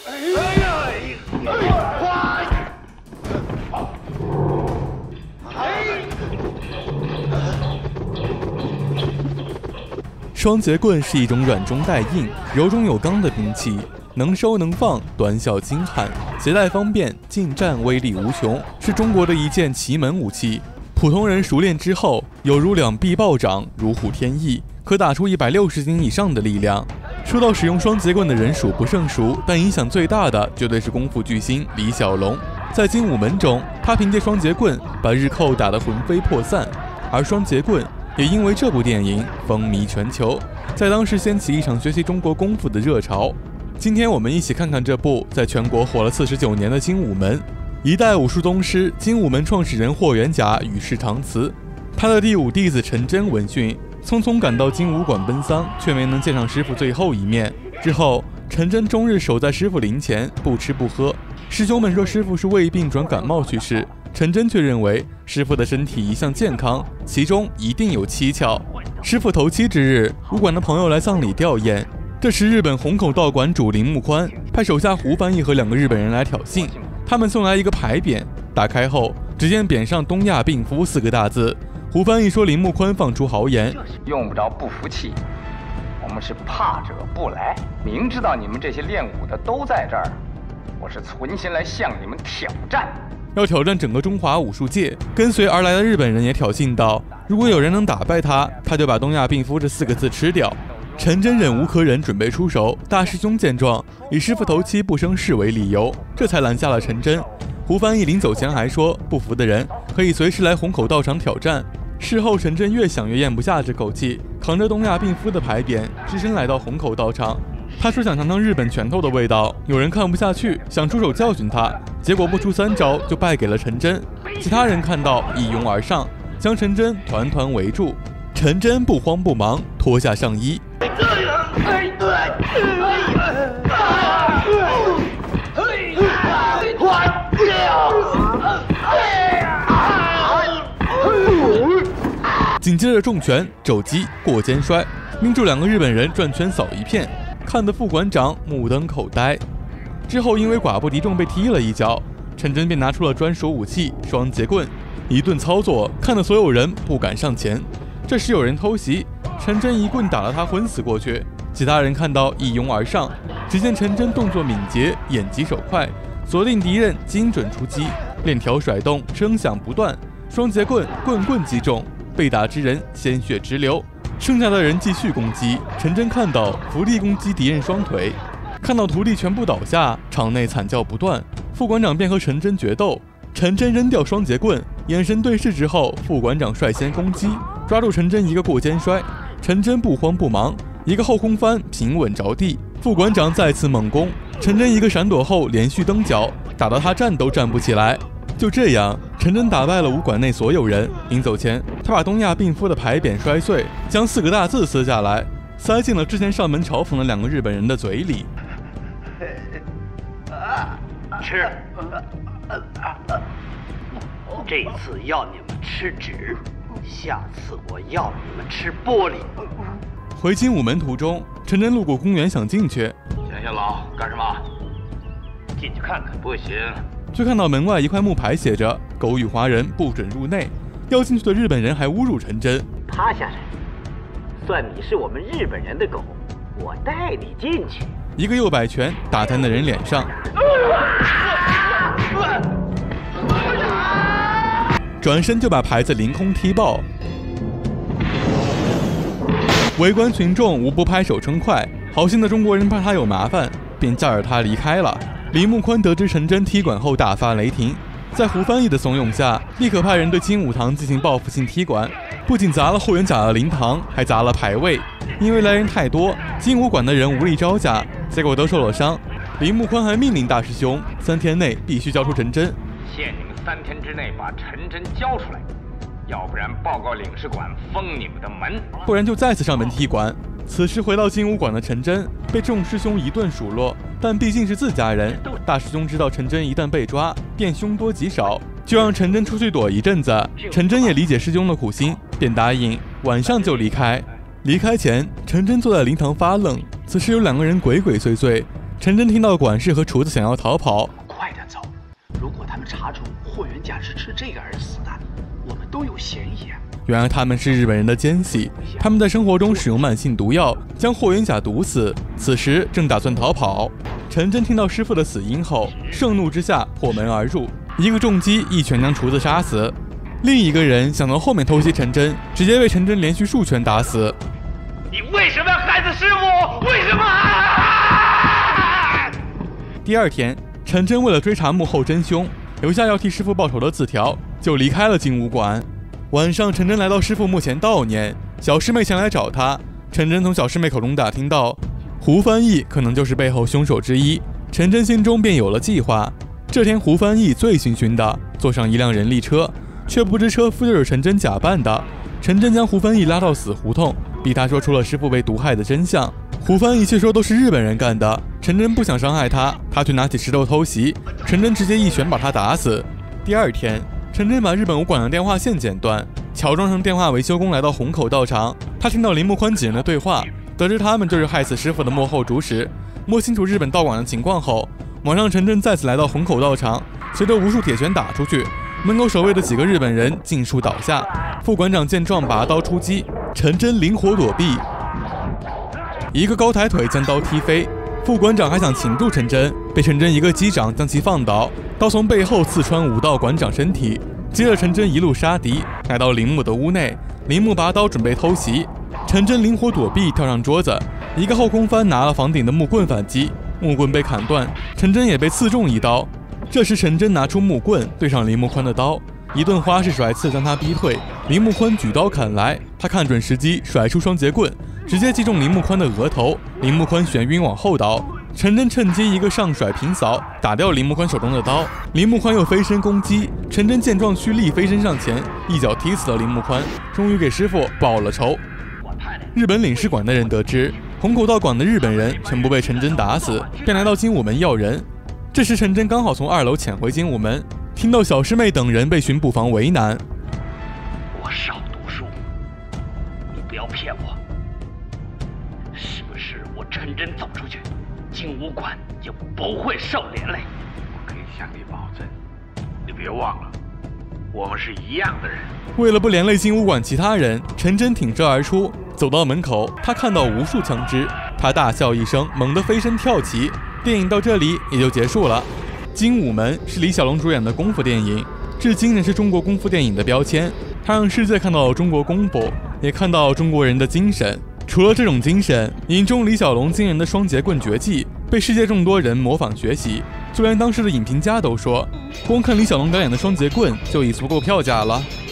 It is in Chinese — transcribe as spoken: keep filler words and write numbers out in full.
双节棍是一种软中带硬、柔中有刚的兵器，能收能放，短小精悍，携带方便，近战威力无穷，是中国的一件奇门武器。普通人熟练之后，有如两臂暴涨，如虎添翼，可打出一百六十斤以上的力量。说到使用双节棍的人数不胜数，但影响最大的绝对是功夫巨星李小龙。在精武门中，他凭借双节棍把日寇打得魂飞魄散，而双节棍也因为这部电影风靡全球，在当时掀起一场学习中国功夫的热潮。今天我们一起看看这部在全国火了四十九年的精武门。一代武术宗师精武门创始人霍元甲与世长辞，他的第五弟子陈真闻讯，匆匆赶到精武馆奔丧，却没能见上师傅最后一面。之后，陈真终日守在师傅灵前，不吃不喝。师兄们说师傅是胃病转感冒去世，陈真却认为师傅的身体一向健康，其中一定有蹊跷。师傅头七之日，武馆的朋友来葬礼吊唁，这时日本虹口道馆主铃木宽派手下胡翻译和两个日本人来挑衅，他们送来一个牌匾，打开后只见匾上东亚病夫四个大字。胡翻译说铃木宽放出豪言， 用不着不服气，我们是怕者不来，明知道你们这些练武的都在这儿，我是存心来向你们挑战， 要挑战整个中华武术界。跟随而来的日本人也挑衅道，如果有人能打败他，他就把东亚病夫这四个字吃掉。陈真忍无可忍，准备出手。大师兄见状，以师傅头七不生事为理由，这才拦下了陈真。胡翻译临走前还说，不服的人可以随时来虹口道场挑战。事后陈真越想越咽不下这口气，扛着东亚病夫的牌匾，只身来到虹口道场。他说想尝尝日本拳头的味道，有人看不下去，想出手教训他，结果不出三招就败给了陈真。其他人看到一拥而上，将陈真团团围住。陈真不慌不忙，脱下上衣。紧接着重拳、肘击、过肩摔，命中两个日本人转圈扫一片，看得副馆长目瞪口呆。之后因为寡不敌众被踢了一脚，陈真便拿出了专属武器双节棍，一顿操作看得所有人不敢上前。这时有人偷袭，陈真一棍打了他昏死过去。其他人看到一拥而上，只见陈真动作敏捷，眼疾手快，锁定敌人，精准出击，链条甩动，声响不断，双节棍棍棍击中，被打之人鲜血直流。剩下的人继续攻击，陈真看到伏地攻击敌人双腿，看到徒弟全部倒下，场内惨叫不断。副馆长便和陈真决斗，陈真扔掉双节棍，眼神对视之后，副馆长率先攻击，抓住陈真一个过肩摔，陈真不慌不忙，一个后空翻平稳着地，副馆长再次猛攻，陈真一个闪躲后连续蹬脚，打得他站都站不起来。就这样，陈真打败了武馆内所有人。临走前，他把东亚病夫的牌匾摔碎，将四个大字撕下来，塞进了之前上门嘲讽的两个日本人的嘴里。 吃，这次要你们吃纸，下次我要你们吃玻璃。 回精武门途中，陈真路过公园想进去， 闲下老干什么？ 进去看看。 不行。 却看到门外一块木牌写着“狗语华人，不准入内”。要进去的日本人还侮辱陈真：“ 趴下来，算你是我们日本人的狗，我带你进去。” 一个右摆拳打在那人脸上，转身就把牌子凌空踢爆。围观群众无不拍手称快，好心的中国人怕他有麻烦，便架着他离开了。铃木宽得知陈真踢馆后大发雷霆，在胡翻译的怂恿下，立刻派人对精武堂进行报复性踢馆，不仅砸了后援甲的灵堂，还砸了牌位。因为来人太多，精武馆的人无力招架，结果都受了伤。铃木宽还命令大师兄三天内必须交出陈真， 限你们三天之内把陈真交出来，要不然报告领事馆封你们的门， 不然就再次上门踢馆。此时回到精武馆的陈真被众师兄一顿数落，但毕竟是自家人，大师兄知道陈真一旦被抓，便凶多吉少，就让陈真出去躲一阵子。陈真也理解师兄的苦心，便答应晚上就离开。离开前，陈真坐在灵堂发愣。此时有两个人鬼鬼祟祟， 陈真听到管事和厨子想要逃跑， 快点走！如果他们查出霍元甲是吃这个而死的，我们都有嫌疑啊！ 原来他们是日本人的奸细，他们在生活中使用慢性毒药将霍元甲毒死，此时正打算逃跑。陈真听到师傅的死因后，盛怒之下破门而入，一个重击一拳将厨子杀死，另一个人想从后面偷袭陈真，直接被陈真连续数拳打死。 你为什么要害死师傅？为什么？ 第二天，陈真为了追查幕后真凶，留下要替师傅报仇的字条，就离开了金武馆。晚上，陈真来到师傅墓前悼念，小师妹前来找他。陈真从小师妹口中打听到，胡翻译可能就是背后凶手之一。陈真心中便有了计划。这天，胡翻译醉醺醺的坐上一辆人力车，却不知车夫就是陈真假扮的。陈真将胡翻译拉到死胡同，逼他说出了师傅被毒害的真相。胡翻译却说都是日本人干的。陈真不想伤害他，他却拿起石头偷袭，陈真直接一拳把他打死。第二天，陈真把日本武馆的电话线剪断，乔装成电话维修工来到虹口道场。他听到林木宽几人的对话，得知他们就是害死师傅的幕后主使。摸清楚日本道馆的情况后，晚上陈真再次来到虹口道场，随着无数铁拳打出去，门口守卫的几个日本人尽数倒下。副馆长见状拔刀出击，陈真灵活躲避，一个高抬腿将刀踢飞。副馆长还想擒住陈真，被陈真一个击掌将其放倒，刀从背后刺穿武道馆长身体。接着陈真一路杀敌，来到铃木的屋内，铃木拔刀准备偷袭，陈真灵活躲避，跳上桌子，一个后空翻拿了房顶的木棍反击，木棍被砍断，陈真也被刺中一刀。这时陈真拿出木棍对上铃木宽的刀，一顿花式甩刺将他逼退。铃木宽举刀砍来，他看准时机甩出双节棍，直接击中铃木宽的额头，铃木宽眩晕往后倒。陈真趁机一个上甩平扫，打掉铃木宽手中的刀。铃木宽又飞身攻击，陈真见状蓄力飞身上前，一脚踢死了铃木宽，终于给师傅报了仇。日本领事馆的人得知虹口道馆的日本人全部被陈真打死，便来到精武门要人。这时陈真刚好从二楼潜回精武门，听到小师妹等人被巡捕房为难。 我少读书，你不要骗我，是不是我陈真走出去，精武馆就不会受连累？ 我可以向你保证，你别忘了，我们是一样的人。 为了不连累精武馆其他人，陈真挺身而出，走到门口，他看到无数枪支，他大笑一声，猛地飞身跳起。电影到这里也就结束了。精武门是李小龙主演的功夫电影，至今仍是中国功夫电影的标签。它让世界看到中国功夫，也看到中国人的精神。除了这种精神，影中李小龙惊人的双节棍绝技被世界众多人模仿学习，就连当时的影评家都说，光看李小龙表演的双节棍就已足够票价了。